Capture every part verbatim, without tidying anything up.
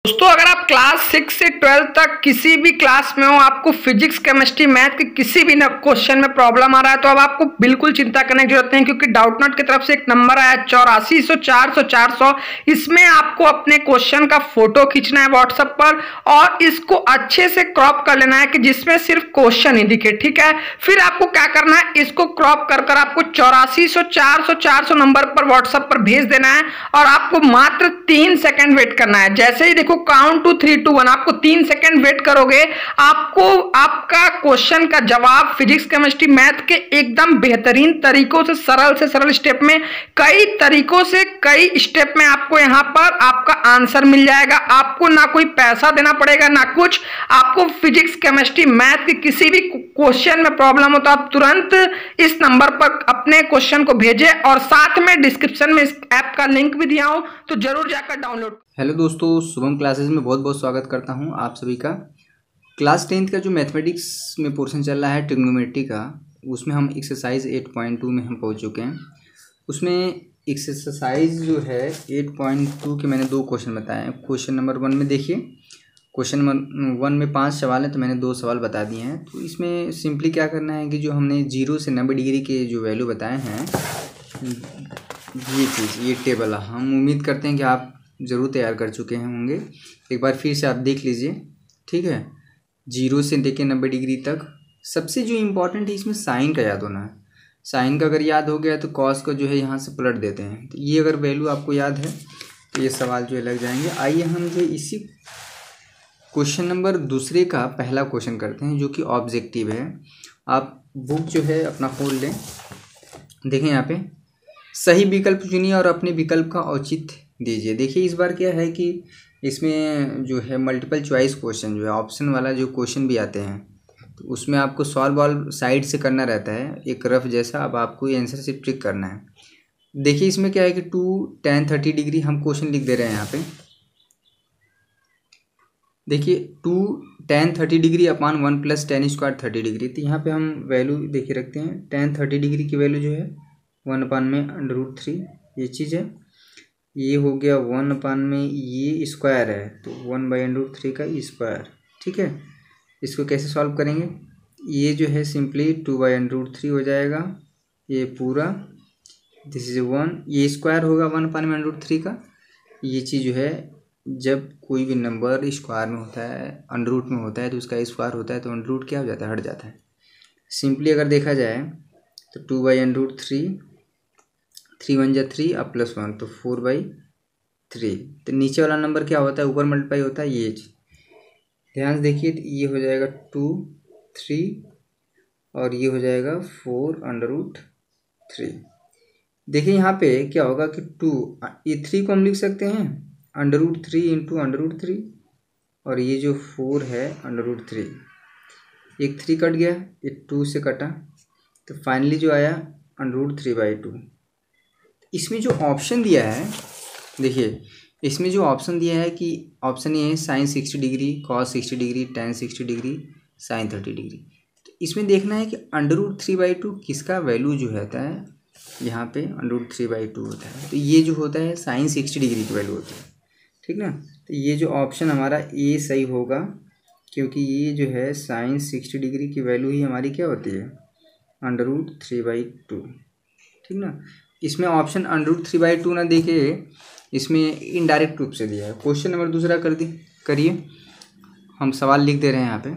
दोस्तों अगर आप क्लास सिक्स से ट्वेल्थ तक किसी भी क्लास में हो, आपको फिजिक्स केमिस्ट्री मैथ के किसी भी क्वेश्चन में प्रॉब्लम आ रहा है तो अब आपको बिल्कुल चिंता करने की जरूरत नहीं, क्योंकि डाउटनॉट की तरफ से एक नंबर आया चौरासी सौ चार सौ चार सौ। इसमें आपको अपने क्वेश्चन का फोटो खींचना है व्हाट्सएप पर और इसको अच्छे से क्रॉप कर लेना है कि जिसमें सिर्फ क्वेश्चन ही दिखे। ठीक है, फिर आपको क्या करना है, इसको क्रॉप कर कर आपको चौरासी सौ चार सौ चार सौ नंबर पर व्हाट्सएप पर भेज देना है और आपको मात्र तीन सेकंड वेट करना है। जैसे ही देखो count to three two one, आपको तीन सेकंड वेट करोगे, आपको आपका क्वेश्चन का जवाब फिजिक्स केमिस्ट्री मैथ के एकदम बेहतरीन तरीकों से, सरल से सरल स्टेप में, कई तरीकों से कई स्टेप में आपको यहां पर आपका आंसर मिल जाएगा। आपको ना कोई पैसा देना पड़ेगा ना कुछ। आपको फिजिक्स केमिस्ट्री मैथ के किसी भी क्वेश्चन में प्रॉब्लम हो तो आप तुरंत इस नंबर पर अपने क्वेश्चन को भेजें और साथ में डिस्क्रिप्शन में इस ऐप का लिंक भी दिया हूं तो जरूर जाकर डाउनलोड। हेलो दोस्तों, शुभम क्लासेस में बहुत बहुत स्वागत करता हूं आप सभी का। क्लास टेंथ का जो मैथमेटिक्स में पोर्शन चल रहा है ट्रिग्नोमेट्री का, उसमें हम एक्सरसाइज एट पॉइंट टू में हम पहुंच चुके हैं। उसमें एक्सरसाइज जो है एट पॉइंट टू के मैंने दो क्वेश्चन बताए हैं। क्वेश्चन नंबर वन में देखिए, क्वेश्चन नंबर वन में पांच सवाल हैं तो मैंने दो सवाल बता दिए हैं। तो इसमें सिंपली क्या करना है कि जो हमने जीरो से नब्बे डिग्री के जो वैल्यू बताए हैं, ये चीज़ ये टेबल हम उम्मीद करते हैं कि आप ज़रूर तैयार कर चुके हैं होंगे। एक बार फिर से आप देख लीजिए, ठीक है। जीरो से लेकर नब्बे डिग्री तक सबसे जो इम्पोर्टेंट है इसमें साइन का याद होना है। साइन का अगर याद हो गया तो कॉस को जो है यहाँ से पलट देते हैं। तो ये अगर वैल्यू आपको याद है तो ये सवाल जो है लग जाएंगे। आइए हम जो इसी क्वेश्चन नंबर दूसरे का पहला क्वेश्चन करते हैं जो कि ऑब्जेक्टिव है। आप बुक जो है अपना खोल लें, देखें यहाँ पे सही विकल्प चुनिए और अपने विकल्प का औचित्य दीजिए। देखिए इस बार क्या है कि इसमें जो है मल्टीपल चॉइस क्वेश्चन जो है, ऑप्शन वाला जो क्वेश्चन भी आते हैं तो उसमें आपको सॉल्व वॉल्व साइड से करना रहता है, एक रफ जैसा। अब आपको ये आंसर से ट्रिक करना है। देखिए इसमें क्या है कि टू टेन थर्टी डिग्री हम क्वेश्चन लिख दे रहे हैं यहाँ पे। देखिए two tan thirty degree upon one plus tan square thirty degree. तो यहाँ पे हम वैल्यू देखिए रखते हैं। टेन थर्टी डिग्री की वैल्यू जो है वन अपान में अंडर रूट थ्री, ये चीज़ है। ये हो गया वन अपान में, ये स्क्वायर है तो one by under root three का स्क्वायर, ठीक है। इसको कैसे सॉल्व करेंगे, ये जो है simply two by under root three हो जाएगा, ये पूरा दिस इज वन, ये स्क्वायर होगा वन अपान में अंडर रूट थ्री का। ये चीज़ जो है जब कोई भी नंबर स्क्वायर में होता है, अंडर रूट में होता है तो उसका स्क्वायर होता है तो अंडर रूट क्या हो जाता है, हट जाता है। सिंपली अगर देखा जाए तो two by under root three, three one जा थ्री अब प्लस वन तो फोर बाई थ्री। तो नीचे वाला नंबर क्या होता है, ऊपर मल्टीप्लाई होता है, ये ध्यान से देखिए। तो ये हो जाएगा टू थ्री और ये हो जाएगा फोर अंडर रूट थ्री। देखिए यहाँ पे क्या होगा कि टू, ये थ्री को हम लिख सकते हैं under root three into under root three, और ये जो फोर है अंडर रूट थ्री, एक थ्री कट गया, ये टू से कटा तो फाइनली जो आया under root three by two. इसमें जो ऑप्शन दिया है, देखिए इसमें जो ऑप्शन दिया है कि ऑप्शन ये है sine sixty degree, cos sixty degree, tan sixty degree, sine thirty degree. तो इसमें देखना है कि under root three by two किसका वैल्यू जो होता है, यहाँ पे under root three by two होता है तो ये जो होता है साइन सिक्सटी डिग्री की वैल्यू होती है, ठीक ना। तो ये जो ऑप्शन हमारा ए सही होगा, क्योंकि ये जो है साइन सिक्सटी डिग्री की वैल्यू ही हमारी क्या होती है, under root three by two, ठीक ना। इसमें option under root three by two ना देके इसमें इनडायरेक्ट रूप से दिया है। क्वेश्चन नंबर दूसरा कर दी करिए, हम सवाल लिख दे रहे हैं यहाँ पे।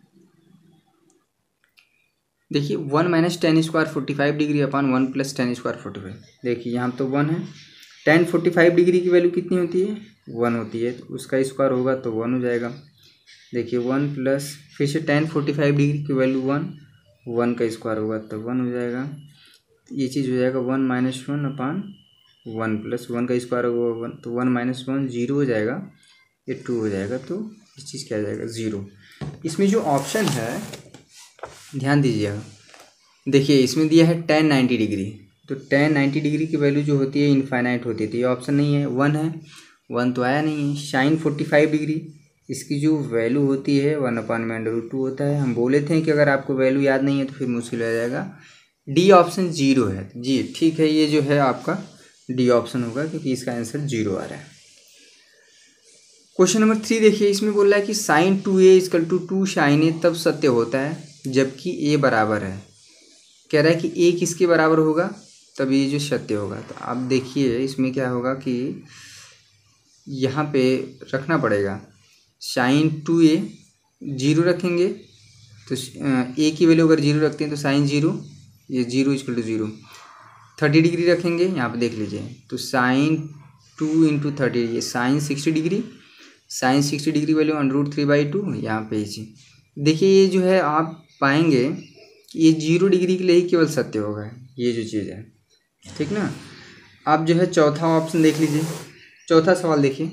देखिए one minus tan square forty five degree upon one plus tan square forty five. देखिए यहाँ तो वन है, टेन फोर्टी फाइव डिग्री की वैल्यू कितनी होती है, वन होती है, तो उसका स्क्वायर होगा तो वन हो जाएगा। देखिए वन प्लस फिर से टेन फोर्टी फाइव डिग्री की वैल्यू वन, वन का स्क्वायर होगा तो वन हो जाएगा। ये चीज़ हो जाएगा one minus one upon one plus one का स्क्वायर होगा वन, तो वन माइनस वन जीरो हो जाएगा, ये टू हो जाएगा, तो ये चीज़ क्या आ जाएगा, ज़ीरो। इसमें जो ऑप्शन है ध्यान दीजिएगा, देखिए इसमें दिया है टेन नाइन्टी डिग्री, तो टेन नाइन्टी डिग्री की वैल्यू जो होती है इनफाइनाइट होती है, तो ये ऑप्शन नहीं है, वन है, वन तो आया नहीं है। साइन फोर्टी फाइव डिग्री, इसकी जो वैल्यू होती है वन अपान में अंडर रूट टू होता है। हम बोले थे कि अगर आपको वैल्यू याद नहीं है तो फिर मुश्किल हो जाएगा। डी ऑप्शन जीरो है जी, ठीक है, ये जो है आपका डी ऑप्शन होगा क्योंकि इसका आंसर जीरो आ रहा है। क्वेश्चन नंबर थ्री देखिए, इसमें बोल रहा है कि sine two A equal to two sine A तब सत्य होता है जबकि ए बराबर है। कह रहा है कि ए किसके बराबर होगा तब ये जो सत्य होगा। तो आप देखिए इसमें क्या होगा कि यहाँ पे रखना पड़ेगा साइन टू ए जीरो रखेंगे तो ए की वैल्यू अगर जीरो रखते हैं तो साइन जीरो, ये zero equal to zero. Thirty degree रखेंगे, यहाँ पे देख लीजिए तो साइन टू इंटू थर्टी, ये sine sixty degree, sine sixty degree value under root three by two, यहाँ पे जी देखिए ये जो है आप पाएंगे ये जीरो डिग्री के लिए ही केवल सत्य होगा ये जो चीज़ है, ठीक ना। आप जो है चौथा ऑप्शन देख लीजिए, चौथा सवाल देखिए,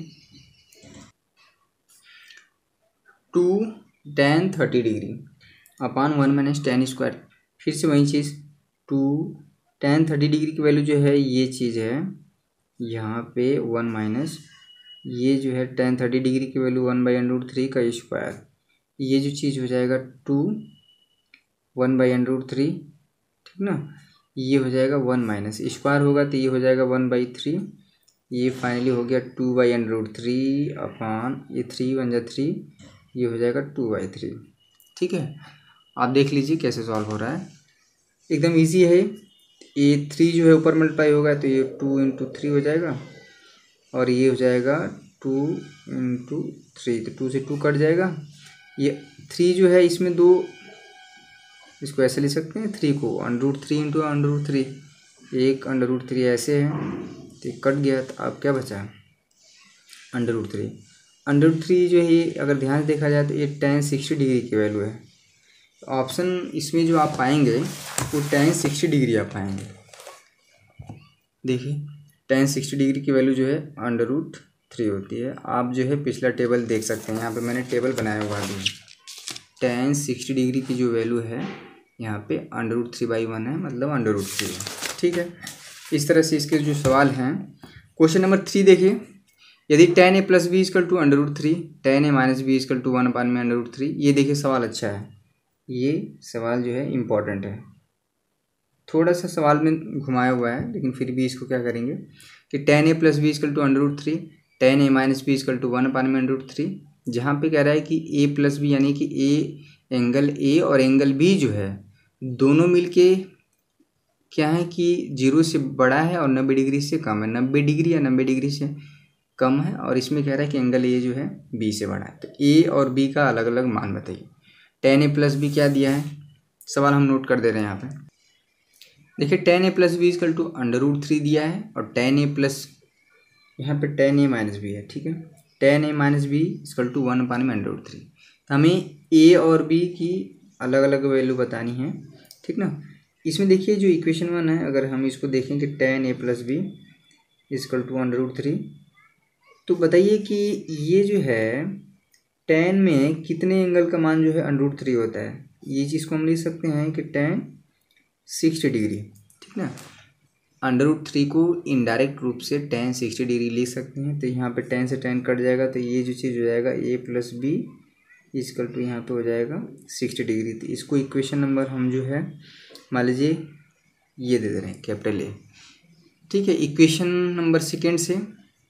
two tan thirty degree upon one minus tan square, फिर से वही चीज़ टू टेन थर्टी डिग्री की वैल्यू जो है ये चीज़ है यहाँ पे वन माइनस ये जो है टेन थर्टी डिग्री की value one by under root three का स्क्वायर, ये जो चीज़ हो जाएगा two one by under root three, ठीक ना। ये हो जाएगा वन माइनस स्क्वायर होगा तो ये हो जाएगा वन बाई थ्री, ये फाइनली हो गया two by under root three upon ये थ्री वन जा थ्री, ये हो जाएगा टू बाई थ्री, ठीक है। आप देख लीजिए कैसे सॉल्व हो रहा है, एकदम इजी है। ये थ्री जो है ऊपर मल्टीप्लाई होगा तो ये टू इंटू थ्री हो जाएगा और ये हो जाएगा टू इंटू थ्री, तो टू से टू कट जाएगा। ये थ्री जो है इसमें दो, इसको ऐसे लिख सकते हैं थ्री को under root three into under root three, एक अंडर रूट थ्री ऐसे है तो कट गया, तो आप क्या बचा under root three. Under root three जो है ये अगर ध्यान से देखा जाए तो ये टेन सिक्सटी डिग्री की वैल्यू है। ऑप्शन इसमें जो आप पाएंगे वो टेन सिक्सटी डिग्री आप पाएंगे। देखिए टेन सिक्सटी डिग्री की वैल्यू जो है अंडर रूट थ्री होती है। आप जो है पिछला टेबल देख सकते हैं, यहाँ पे मैंने टेबल बनाया हुआ है। टेन सिक्सटी डिग्री की जो वैल्यू है यहाँ पे under root three by one है, मतलब अंडर रूट थ्री है, ठीक है। इस तरह से इसके जो सवाल हैं, क्वेश्चन नंबर थ्री देखिए, यदि tan A plus B equal to under root three, tan A minus B equal to one upon में अंडर रूट थ्री। ये देखिए सवाल अच्छा है, ये सवाल जो है इम्पॉर्टेंट है। थोड़ा सा सवाल में घुमाया हुआ है लेकिन फिर भी इसको क्या करेंगे कि tan A plus B equal to under root three, tan A minus B equal to one upon में अंडर रूट थ्री। जहाँ पे कह रहा है कि ए प्लस बी यानी कि ए एंगल ए और एंगल बी जो है दोनों मिलके क्या है कि जीरो से बड़ा है और नब्बे डिग्री से कम है, नब्बे डिग्री या नब्बे डिग्री से कम है। और इसमें कह रहा है कि एंगल ए जो है बी से बड़ा है, तो ए और बी का अलग अलग मान बताइए। टेन ए प्लस बी क्या दिया है, सवाल हम नोट कर दे रहे हैं यहाँ पे। देखिए tan A plus B equal to under root three दिया है और टेन ए प्लस यहाँ पे टेन ए माइनस बी है, ठीक है। Tan A minus B equal to one upon में अंडर रूट थ्री। तो हमें ए और बी की अलग अलग वैल्यू बतानी है, ठीक ना। इसमें देखिए जो इक्वेशन वन है, अगर हम इसको देखें कि tan A plus B equal to under root three, तो बताइए कि ये जो है टेन में कितने एंगल का मान जो है अंडर रूट थ्री होता है। ये चीज़ को हम लिख सकते हैं कि टेन सिक्सटी डिग्री, ठीक ना। अंडर रूट थ्री को इनडायरेक्ट रूप से टेन सिक्सटी डिग्री लिख सकते हैं। तो यहाँ पे टेन से टेन कट जाएगा तो ये जो चीज़ हो जाएगा A plus B equal to यहाँ पे हो जाएगा सिक्सटी डिग्री। तो इसको इक्वेशन नंबर हम जो है मान लीजिए ये दे दे रहे हैं कैपिटल ए, ठीक है। इक्वेशन नंबर सेकेंड से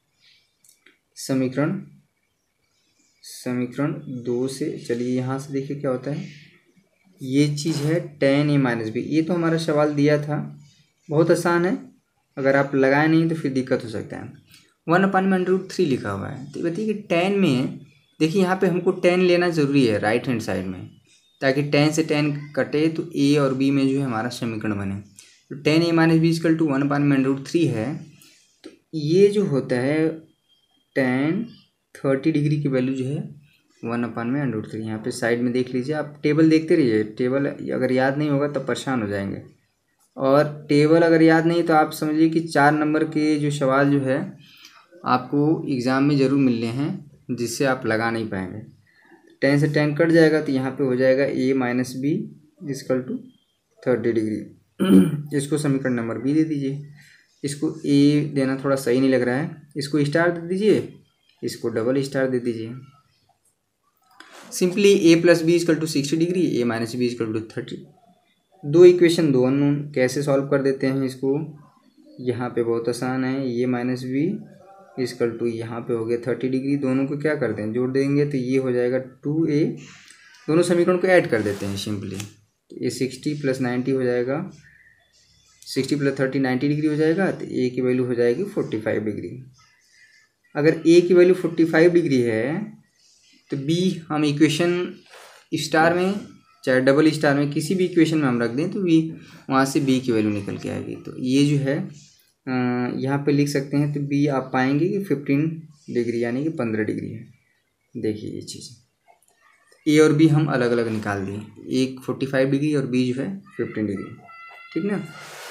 समीकरण समीकरण दो से चलिए यहाँ से देखिए क्या होता है। ये चीज़ है टेन ए माइनस बी, ये तो हमारा सवाल दिया था, बहुत आसान है। अगर आप लगाए नहीं तो फिर दिक्कत हो सकता है। वन अपान में अंडर रूट थ्री लिखा हुआ है, तो बताइए कि टेन में देखिए यहाँ पे हमको टेन लेना ज़रूरी है राइट हैंड साइड में, ताकि टेन से टेन कटे तो ए और बी में जो है हमारा समीकरण बने। तो tan A minus B equal to one upon में अंडर रूट थ्री है, तो ये जो होता है टेन थर्टी डिग्री की वैल्यू जो है वन अपान में अंडर रूट थ्री। यहाँ पे साइड में देख लीजिए, आप टेबल देखते रहिए, टेबल अगर याद नहीं होगा तब परेशान हो जाएंगे। और टेबल अगर याद नहीं तो आप समझिए कि चार नंबर के जो सवाल जो है आपको एग्ज़ाम में ज़रूर मिलने हैं, जिससे आप लगा नहीं पाएंगे। टेन से टेन कट जाएगा तो यहाँ पे हो जाएगा A minus B equal to thirty degree. इसको समीकरण नंबर बी दे दीजिए। इसको ए देना थोड़ा सही नहीं लग रहा है, इसको स्टार दे दीजिए, इसको डबल स्टार दे दीजिए। Simply A plus B equal to sixty degree, A minus B equal to thirty. दो इक्वेशन दो अननोन, कैसे सॉल्व कर देते हैं इसको। यहाँ पे बहुत आसान है, A minus B equal to यहाँ पे हो गया थर्टी डिग्री। दोनों को क्या करते हैं, जोड़ देंगे तो ये हो जाएगा टू ए। दोनों समीकरण को ऐड कर देते हैं सिंपली, तो ये सिक्सटी प्लस नाइन्टी हो जाएगा, sixty plus thirty ninety degree हो जाएगा। तो ए की वैल्यू हो जाएगी फोर्टी फाइव डिग्री। अगर ए की वैल्यू फोर्टी फाइव डिग्री है तो बी हम इक्वेशन स्टार में चाहे डबल स्टार में किसी भी इक्वेशन में हम रख दें तो बी वहाँ से बी की वैल्यू निकल के आएगी। तो ये जो है यहाँ पे लिख सकते हैं, तो बी आप पाएंगे कि फिफ्टीन डिग्री यानी कि पंद्रह डिग्री है। देखिए ये चीज़ ए और बी हम अलग अलग निकाल दिए, एक फोर्टी फाइव डिग्री और बी जो है फिफ्टीन डिग्री, ठीक ना।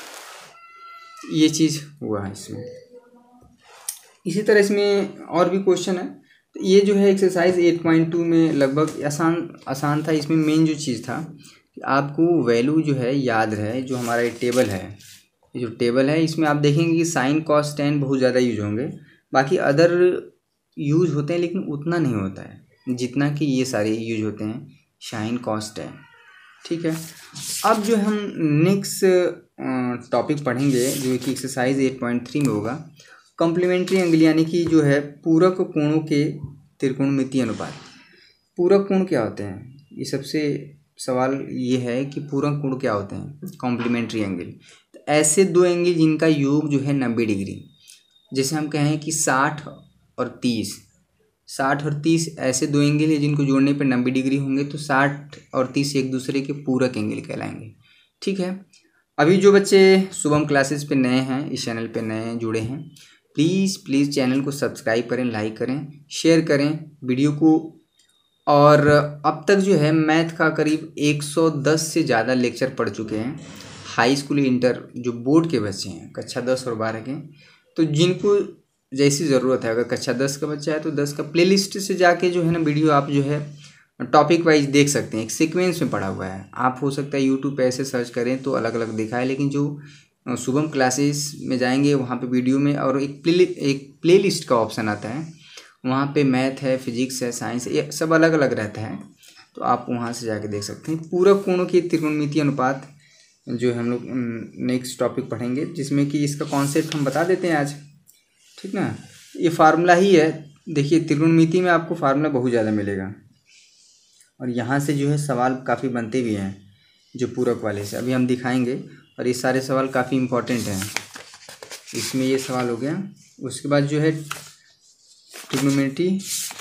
ये चीज़ हुआ है इसमें। इसी तरह इसमें और भी क्वेश्चन है। तो ये जो है एक्सरसाइज एट पॉइंट टू में लगभग आसान आसान था। इसमें मेन जो चीज़ था कि आपको वैल्यू जो है याद रहे। जो हमारा ये टेबल है, ये जो टेबल है इसमें आप देखेंगे कि साइन कॉस टेन बहुत ज़्यादा यूज होंगे, बाकी अदर यूज होते हैं लेकिन उतना नहीं होता है जितना कि ये सारे यूज होते हैं साइन कॉस टेन, ठीक है। अब जो हम नेक्स्ट टॉपिक पढ़ेंगे जो कि एक्सरसाइज एट पॉइंट थ्री में होगा, कॉम्प्लीमेंट्री एंगल यानी कि जो है पूरक कोणों के त्रिकोणमितीय अनुपात। पूरक कोण क्या होते हैं, ये सबसे सवाल ये है कि पूरक कोण क्या होते हैं। कॉम्प्लीमेंट्री एंगल तो ऐसे दो एंगल जिनका योग जो है नब्बे डिग्री, जैसे हम कहें कि साठ और तीस, साठ और तीस ऐसे दो एंगल है जिनको जोड़ने पर नब्बे डिग्री होंगे, तो साठ और तीस एक दूसरे के पूरक एंगल कहलाएंगे, ठीक है। अभी जो बच्चे शुभम क्लासेस पे नए हैं, इस चैनल पे नए जुड़े हैं, प्लीज़ प्लीज़ चैनल को सब्सक्राइब करें, लाइक करें, शेयर करें वीडियो को। और अब तक जो है मैथ का करीब एक सौ दस से ज़्यादा लेक्चर पढ़ चुके हैं। हाई स्कूल इंटर जो बोर्ड के बच्चे हैं कक्षा दस और बारह के, तो जिनको जैसी ज़रूरत है, अगर कक्षा दस का बच्चा है तो दस का प्लेलिस्ट से जाके जो है ना वीडियो आप जो है टॉपिक वाइज देख सकते हैं। एक सीक्वेंस में पढ़ा हुआ है। आप हो सकता है यूट्यूब पे ऐसे सर्च करें तो अलग अलग दिखाए, लेकिन जो शुभम क्लासेस में जाएंगे वहाँ पे वीडियो में और एक प्ले एक प्लेलिस्ट का ऑप्शन आता है, वहाँ पे मैथ है, फिजिक्स है, साइंस है, ये सब अलग अलग रहता है, तो आप वहाँ से जाके देख सकते हैं। पूरक कोणों के त्रिकोणमितीय अनुपात जो हम लोग नेक्स्ट टॉपिक पढ़ेंगे, जिसमें कि इसका कॉन्सेप्ट हम बता देते हैं आज, ठीक ना। ये फार्मूला ही है। देखिए त्रिकोणमिति में आपको फार्मूला बहुत ज़्यादा मिलेगा और यहाँ से जो है सवाल काफ़ी बनते भी हैं जो पूरक वाले से अभी हम दिखाएंगे, और ये सारे सवाल काफ़ी इम्पोर्टेंट हैं। इसमें ये सवाल हो गया। उसके बाद जो है ट्रिग्नोमेट्री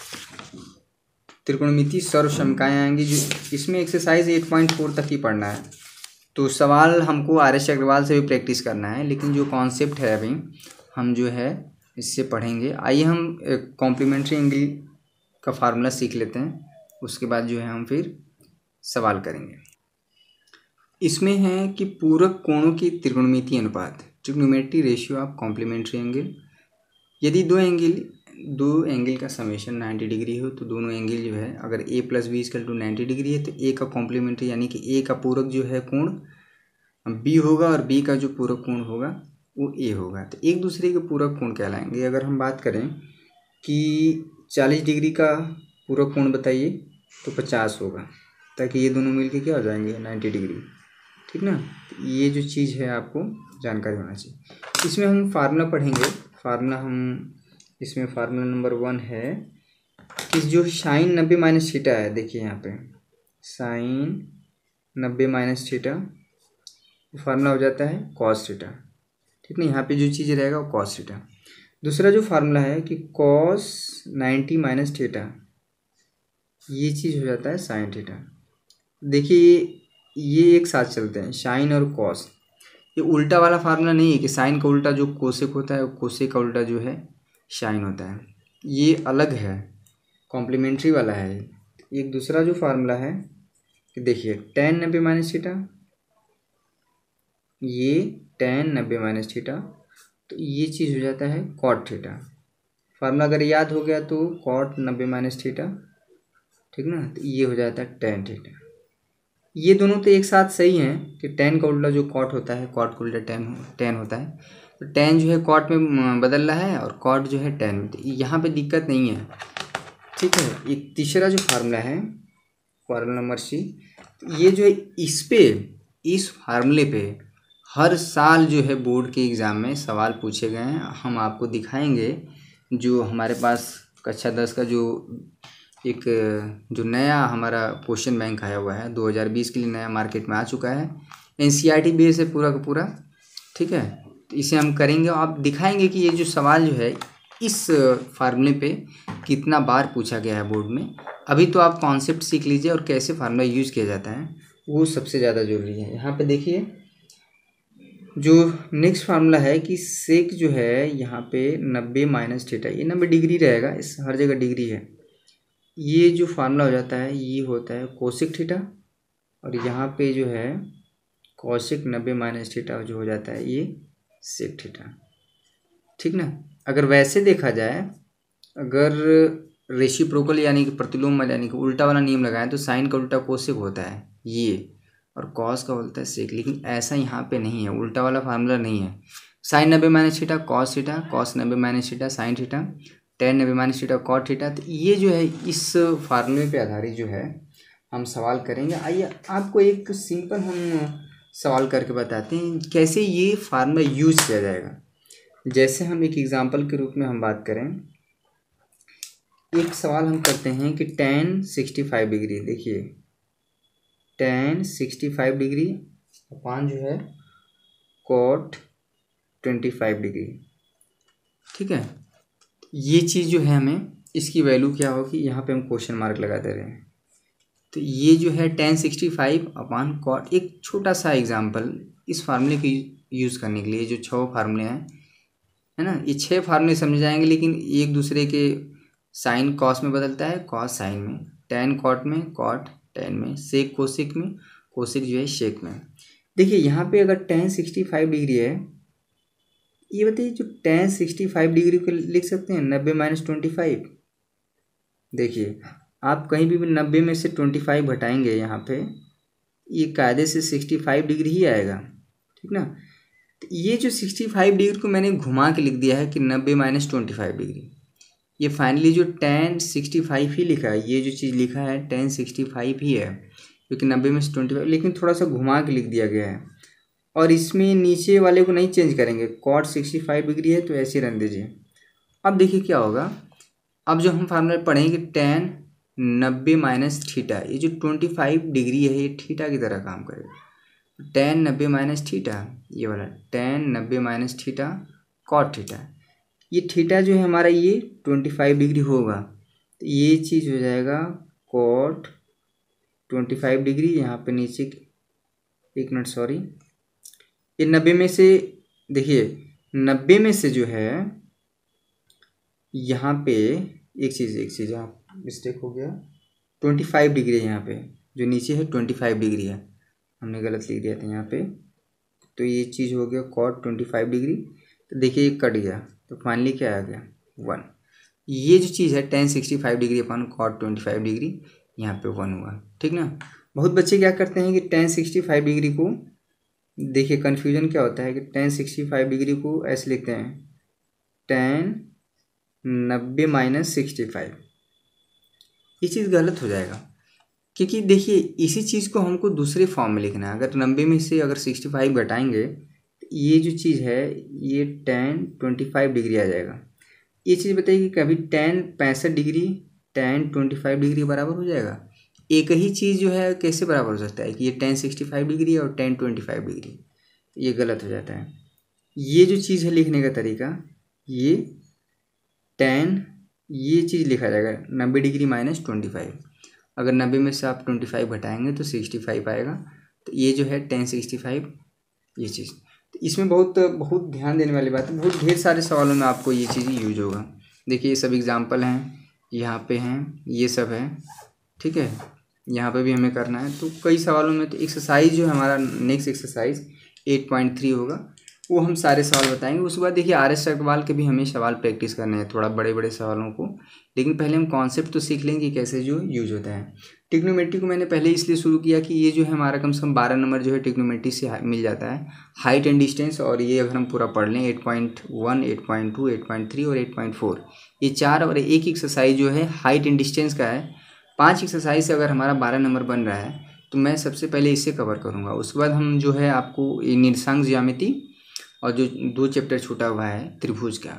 त्रिकोणमिति सर्वसमकाएँ आएंगी, जो इसमें एक्सरसाइज एट पॉइंट फोर तक ही पढ़ना है। तो सवाल हमको आर एस अग्रवाल से भी प्रैक्टिस करना है, लेकिन जो कॉन्सेप्ट है अभी हम जो है इससे पढ़ेंगे। आइए हम कॉम्प्लीमेंट्री एंगल का फार्मूला सीख लेते हैं, उसके बाद जो है हम फिर सवाल करेंगे। इसमें है कि पूरक कोणों की त्रिकोणमितीय अनुपात, trigonometry ratio of complementary angle. यदि दो एंगल दो एंगल का समेशन नाइन्टी डिग्री हो तो दोनों एंगल जो है, अगर A plus B equal to ninety degree है तो ए का कॉम्प्लीमेंट्री यानी कि ए का पूरक जो है कोण बी होगा और बी का जो पूरक कोण होगा वो ए होगा। तो एक दूसरे के पूरक कोण कहलाएंगे। अगर हम बात करें कि चालीस डिग्री का पूरक कोण बताइए तो पचास होगा, ताकि ये दोनों मिलके क्या हो जाएंगे नाइन्टी डिग्री, ठीक ना। तो ये जो चीज़ है आपको जानकारी होना चाहिए। इसमें हम फार्मूला पढ़ेंगे। फार्मूला हम इसमें फार्मूला नंबर वन है कि जो साइन नब्बे माइनस थीटा है, देखिए यहाँ पे साइन नब्बे माइनस थीटा फार्मूला हो जाता है कॉस थीटा, ठीक ना। यहाँ पे जो चीज़ रहेगा वो कॉस थीटा। दूसरा जो फार्मूला है कि कॉस नाइन्टी माइनस थीटा, ये चीज़ हो जाता है साइन थीटा। देखिए ये एक साथ चलते हैं, साइन और कॉस। ये उल्टा वाला फार्मूला नहीं है कि साइन का उल्टा जो कोसेक होता है, कोसेक का उल्टा जो है साइन होता है, ये अलग है, कॉम्प्लीमेंट्री वाला है। एक दूसरा जो फार्मूला है कि देखिए टेन नब्बे माइनस थीटा, ये टेन नब्बे माइनस थीटा, तो ये चीज़ हो जाता है कॉट थीटा। फार्मूला अगर याद हो गया तो कॉट नब्बे माइनस थीटा, ठीक ना। तो ये हो जाता है टेन थीटा। ये दोनों तो एक साथ सही हैं कि टेन का उल्टा जो कॉट होता है, कॉट का उल्टा टेन टेन होता है, तो टेन जो है कॉट में बदल रहा है और कॉट जो है टेन में, तो यहाँ पे दिक्कत नहीं है, ठीक है। एक तीसरा जो फार्मूला है फार्मूला नंबर सी, ये जो है इस पे इस फार्मूले पे हर साल जो है बोर्ड के एग्ज़ाम में सवाल पूछे गए हैं। हम आपको दिखाएंगे जो हमारे पास कक्षा दस का जो एक जो नया हमारा क्वेश्चन बैंक आया हुआ है दो हज़ार बीस के लिए नया मार्केट में आ चुका है, एनसीईआरटी बेस है पूरा का पूरा, ठीक है। तो इसे हम करेंगे और आप दिखाएंगे कि ये जो सवाल जो है इस फार्मूले पे कितना बार पूछा गया है बोर्ड में। अभी तो आप कॉन्सेप्ट सीख लीजिए और कैसे फार्मूला यूज़ किया जाता है वो सबसे ज़्यादा जरूरी है। यहाँ पे देखिए जो नेक्स्ट फार्मूला है कि सेक जो है यहाँ पे नब्बे माइनस थीटा, ये नब्बे डिग्री रहेगा, इस हर जगह डिग्री है। ये जो फार्मूला हो जाता है ये होता है कोसेक थीटा, और यहाँ पे जो है कोसेक नब्बे माइनस थीटा जो हो जाता है ये सेक थीटा, ठीक ना। अगर वैसे देखा जाए, अगर रेसिप्रोकल यानी कि प्रतिलोम यानी कि उल्टा वाला नियम लगाएं तो साइन का उल्टा कोसेक होता है ये, और कॉस का होता है सेक, लेकिन ऐसा यहाँ पे नहीं है, उल्टा वाला फार्मूला नहीं है। साइन नब्बे minus theta cos theta, cos नब्बे minus theta sine theta, tan नब्बे माइनस थीटा कॉट थीटा। तो ये जो है इस फार्मूले पे आधारित जो है हम सवाल करेंगे। आइए आपको एक सिंपल हम सवाल करके बताते हैं कैसे ये फार्मूला यूज किया जाएगा। जैसे हम एक एग्जांपल के रूप में हम बात करें, एक सवाल हम करते हैं कि टेन सिक्सटी फाइव डिग्री, देखिए tan sixty five degree upon जो है कॉट ट्वेंटी फाइव डिग्री, ठीक है। ये चीज़ जो है हमें इसकी वैल्यू क्या होगी, यहाँ पे हम क्वेश्चन मार्क लगा दे रहे हैं। तो ये जो है tan sixty five upon cot, एक छोटा सा एग्जांपल इस फार्मूले को यूज़ करने के लिए, जो छः फार्मूले हैं है ना, ये छः फार्मूले समझ जाएंगे, लेकिन एक दूसरे के साइन कॉस में बदलता है, कॉस साइन में, टेन कॉट में, कॉट टेन में, सेक कोसेक में, कोसेक जो है शेक में। देखिए यहाँ पे अगर टेन सिक्सटी फाइव डिग्री है, ये बताइए जो टेन सिक्सटी फाइव डिग्री को लिख सकते हैं नब्बे माइनस ट्वेंटी फाइव। देखिए आप कहीं भी नब्बे में से ट्वेंटी फाइव घटाएंगे यहाँ पे, ये कायदे से सिक्सटी फाइव डिग्री ही आएगा, ठीक ना। तो ये जो सिक्सटी फाइव डिग्री को मैंने घुमा के लिख दिया है कि नब्बे माइनस ट्वेंटी फाइव डिग्री, ये फाइनली जो टेन सिक्सटी फाइव ही लिखा है, ये जो चीज़ लिखा है टेन सिक्सटी फाइव ही है, क्योंकि नब्बे में से ट्वेंटी फाइव, लेकिन थोड़ा सा घुमा के लिख दिया गया है। और इसमें नीचे वाले को नहीं चेंज करेंगे, कॉट सिक्सटी फाइव डिग्री है तो ऐसे रहने दीजिए। अब देखिए क्या होगा, अब जो हम फार्मूला पढ़ेंगे टेन नब्बे माइनस थीटा, ये जो ट्वेंटी फाइव डिग्री है ये थीटा की तरह काम करेगा। टेन नब्बे माइनस थीटा, ये वाला टेन नब्बे माइनस थीटा कॉट थीटा, ये थीटा जो है हमारा ये ट्वेंटी फाइव डिग्री होगा, तो ये चीज़ हो जाएगा कॉट ट्वेंटी फाइव डिग्री। यहाँ पे नीचे एक मिनट सॉरी, ये नब्बे में से, देखिए नब्बे में से जो है यहाँ पे एक चीज़ एक चीज़ यहाँ मिस्टेक हो गया, ट्वेंटी फाइव डिग्री है यहाँ पे, जो नीचे है ट्वेंटी फाइव डिग्री है, हमने गलत लिख दिया था यहाँ पे। तो ये चीज़ हो गया कॉट ट्वेंटी फाइव डिग्री, तो देखिए ये कट गया, तो फाइनली क्या आ गया वन। ये जो चीज़ है tan sixty five degree upon cot twenty five degree, यहाँ पे वन हुआ, ठीक ना। बहुत बच्चे क्या करते हैं कि टेन सिक्सटी फाइव डिग्री को, देखिए कन्फ्यूजन क्या होता है कि टेन सिक्सटी फाइव डिग्री को ऐसे लिखते हैं टेन नब्बे माइनस सिक्सटी फाइव, ये चीज़ गलत हो जाएगा, क्योंकि देखिए इसी चीज़ को हमको दूसरे फॉर्म में लिखना है। अगर नब्बे में से अगर सिक्सटी फाइव घटाएंगे तो ये जो चीज़ है ये टेन ट्वेंटी फाइव डिग्री आ जाएगा। ये चीज़ बताइए कि कभी टेन पैंसठ degree tan twenty five degree बराबर हो जाएगा? एक ही चीज़ जो है कैसे बराबर हो सकता है कि ये टेन सिक्सटी फाइव डिग्री है और टेन ट्वेंटी फाइव डिग्री, ये गलत हो जाता है। ये जो चीज़ है लिखने का तरीका, ये टेन ये चीज़ लिखा जाएगा नब्बे डिग्री माइनस ट्वेंटी फाइव, अगर नब्बे में से आप ट्वेंटी फाइव घटाएंगे तो सिक्सटी फाइव आएगा, तो ये जो है टेन सिक्सटी फाइव ये चीज़। तो इसमें बहुत बहुत ध्यान देने वाली बात है, बहुत ढेर सारे सवालों में आपको ये चीज़ यूज होगा। देखिए ये सब एग्जाम्पल हैं, यहाँ पे हैं, ये सब है, ठीक है, यहाँ पे भी हमें करना है। तो कई सवालों में तो एक्सरसाइज जो हमारा next exercise eight point three होगा, वो हम सारे सवाल बताएंगे। उसके बाद देखिए आर एस अग्रवाल के भी हमें सवाल प्रैक्टिस करने हैं, थोड़ा बड़े बड़े सवालों को, लेकिन पहले हम कॉन्सेप्ट तो सीख लेंगे कैसे जो यूज होता है। ट्रिग्नोमेट्री को मैंने पहले इसलिए शुरू किया कि ये जो है हमारा कम से कम बारह नंबर जो है ट्रिग्नोमेट्री से मिल जाता है, हाइट एंड डिस्टेंस, और ये अगर हम पूरा पढ़ लें eight point one, eight point two, eight point three और एट पॉइंट फोर, ये चार और एक एक्सरसाइज जो है हाइट एंड डिस्टेंस का है। पाँच एक्सरसाइज से अगर हमारा बारह नंबर बन रहा है तो मैं सबसे पहले इसे कवर करूँगा। उसके बाद हम जो है आपको ये निर्देशांक ज्यामिति और जो दो चैप्टर छूटा हुआ है त्रिभुज का,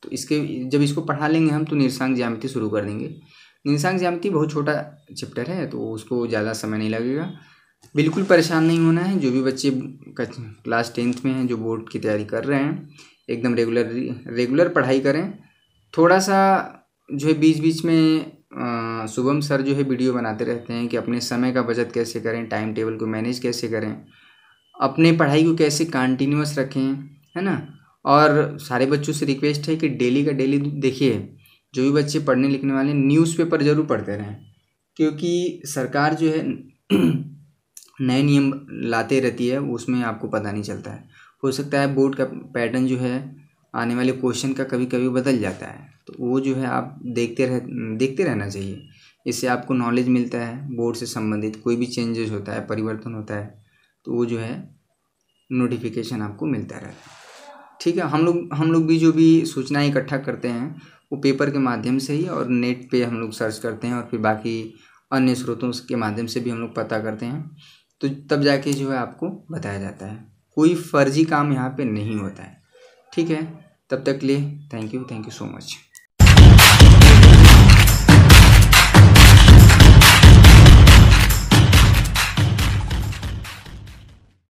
तो इसके जब इसको पढ़ा लेंगे हम तो निर्देशांक ज्यामिति शुरू कर देंगे। निर्देशांक ज्यामिति बहुत छोटा चैप्टर है तो उसको ज़्यादा समय नहीं लगेगा। बिल्कुल परेशान नहीं होना है। जो भी बच्चे क्लास टेंथ में हैं, जो बोर्ड की तैयारी कर रहे हैं, एकदम रेगुलर रेगुलर पढ़ाई करें। थोड़ा सा जो है बीच बीच में शुभम सर जो है वीडियो बनाते रहते हैं कि अपने समय का बचत कैसे करें, टाइम टेबल को मैनेज कैसे करें, अपने पढ़ाई को कैसे कंटिन्यूअस रखें, है ना। और सारे बच्चों से रिक्वेस्ट है कि डेली का डेली देखिए, जो भी बच्चे पढ़ने लिखने वाले न्यूज़पेपर ज़रूर पढ़ते रहें, क्योंकि सरकार जो है नए नियम लाते रहती है, उसमें आपको पता नहीं चलता है। हो सकता है बोर्ड का पैटर्न जो है आने वाले क्वेश्चन का कभी कभी बदल जाता है, तो वो जो है आप देखते रह देखते रहना चाहिए। इससे आपको नॉलेज मिलता है, बोर्ड से संबंधित कोई भी चेंजेस होता है, परिवर्तन होता है, तो वो जो है नोटिफिकेशन आपको मिलता रहता है। ठीक है, हम लोग हम लोग भी जो भी सूचनाएं इकट्ठा करते हैं वो पेपर के माध्यम से ही, और नेट पे हम लोग सर्च करते हैं, और फिर बाकी अन्य स्रोतों के माध्यम से भी हम लोग पता करते हैं, तो तब जाके जो है आपको बताया जाता है। कोई फर्जी काम यहाँ पे नहीं होता है। ठीक है, तब तक के लिए thank you thank you so much.